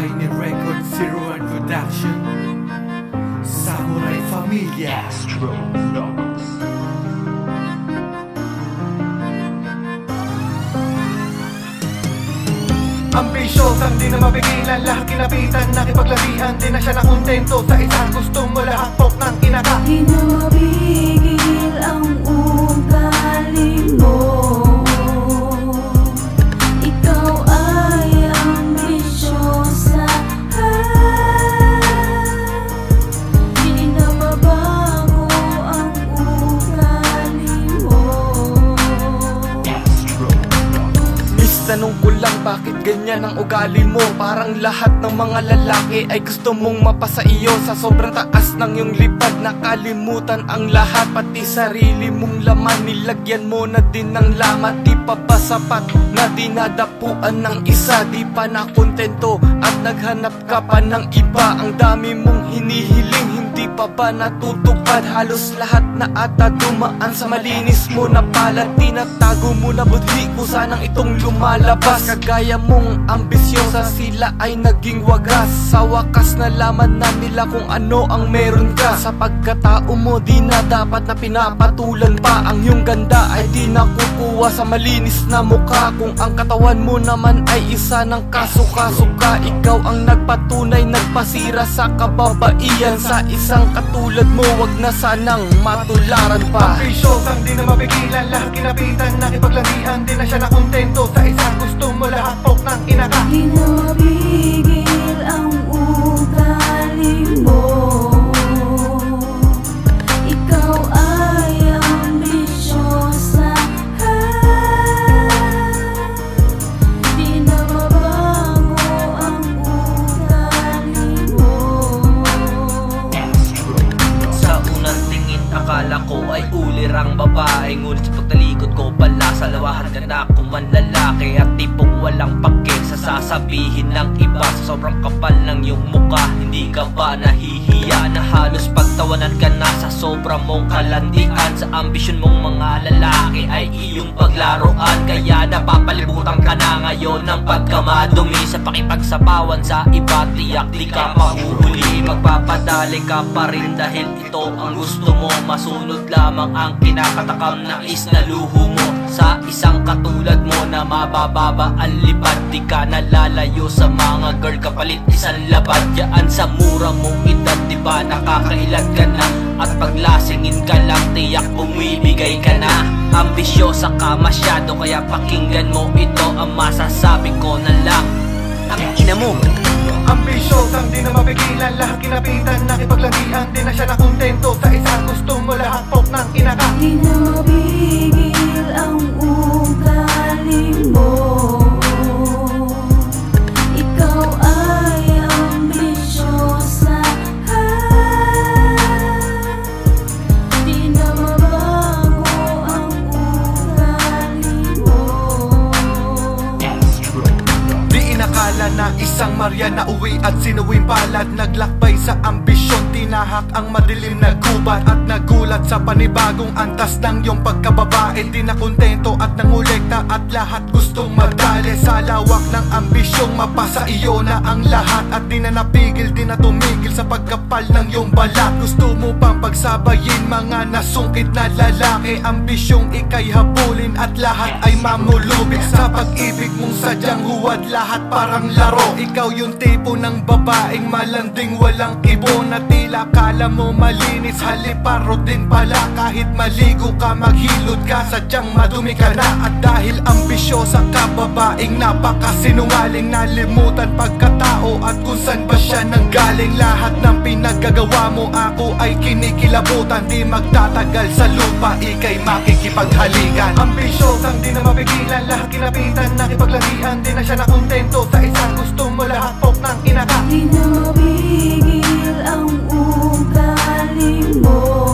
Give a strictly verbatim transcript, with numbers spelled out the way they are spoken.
Tiny Record Zero One Production, Samurai Familia, Astro Vlogs. Ambisyosang di na mapigilan, lahat kinapitan, nakipaglarihan, di na siya nakontento sa isang gustong mo lahapok ng kinaka. Di na mapigil ang ugali mo, ikaw ay ambisyosa. Di na mabago ang ugali mo. Miss, tanong ko lang, bakit ganyan ang ugali mo? Parang lahat ng mga lalaki ay gusto mong mapasa iyo. Sa sobrang taas ng iyong lipad, nakalimutan ang lahat. Pati sarili mong laman, nilagyan mo na din ng lamat. Di pa ba sapat na dinadapuan ng isa? Di pa nakontento at naghanap ka pa ng iba. Ang dami mong hinihiling, hindi pa ba natutupad? Halos lahat na ata dumaan sa malinis mo na palad. Tinatago mo na budhi ko, sanang itong lumalabas. Kagaya mong ambisyosa, sila ay naging wagas. Sa wakas nalaman na nila kung ano ang meron ka. Sa pagkatao mo, di na dapat na pinapatulan pa. Ang iyong ganda ay di nakukuha sa malinis na mukha. Kung ang katawan mo naman ay isa ng kasuka-suka, ikaw ang nagpatunay, nagpasira sa kababaihan. Sa isang katulad mo, wag na sanang matularan pa. Ambisyosang di na mapigilan, lahat kinapitan, nakipaglarihan, di na siya nakontento sa isang gustong mo lahapok ng kinaka. Di na mapigil ang ugali mo, ikaw ay ambisyosa. Di na mabago ang ugali mo. Sa unang tingin, akala ko ay ulirang babae, ngunit sa pagtalikod ko pala, sa lawahan ka na kung man lalaki. At tipong walang pake sa sasabihin ng iba. Sa sobrang kapal ng iyong mukha, hindi ka ba nahihiya na halos pagtawanan ka na sa sobra mong kalandian? Sa ambisyon mong mga lalaki ay iyong paglaruan, kaya napapalibutan ka na ngayon ng pagkamadumi. Sa pakipagsapawan sa iba, tiyak di ka mahuhuli. Magpapadali ka pa rin dahil ito ang gusto mo. Masunod lamang ang kinakatakam na is na luho mo. Sa isang katulad mo na mabababa ang lipad, di ka nalalayo sa mga girl, kapalit isang labad. Yaan sa mura mong edad, di ba nakakailan ka na? At paglasingin ka lang, tiyak bumibigay ka na. Ambisyosa ka masyado, kaya pakinggan mo ito ang masasabi ko na lang. Ang ina mo. Ambisyosang di na mapigilan, lahat kinapitan, nakipaglarihan, di na siya nakontento sa isang gustong mo lahapok ng kinaka. Di na mapigil ang ugali mo, ikaw ay ambisyosa. Di na mabago ang ugali mo. Di inakala na isang Maria na uwi at sinuwing palad, naglakbay sa ambisyon, tinahak ang madilim na gubat. At nagulat sa panibagong antas ng iyong pagkababae. Di na kontento at nangulekta at lahat gustong madali. Sa lawak ng ambisyong mapasa iyo na ang lahat. At di na napigil, di na tumigil sa pagkapal ng iyong balat. Gusto mo pang pagsabayin mga nasungkit na lalaki. Ambisyong ikay habulin at lahat ay mamulubik. Sa pag-ibig mong sadyang huwad, lahat parang laro. Ikaw yung tipo ng babaeng malanding walang ibo, na tila kala mo malinis, haliparo din pala. Kahit maligo ka, maghilod ka, sadyang madumi ka na. At dahil ambisyosa ka, babaeng napakasinungaling, nalimutan pagkatao at kung saan ba siya nanggaling. Lahat ng pinaggagawa mo ako ay kinikilabutan, di magtatagal sa lupa, ikay makikipaghalikan. Ambisyosang di na mapigilan, lahat kinapitan, nakipaglarihan, di na siya nakontento sa isang gustong mo lahapok ng kinaka. Di na mapigil ang ugali mo,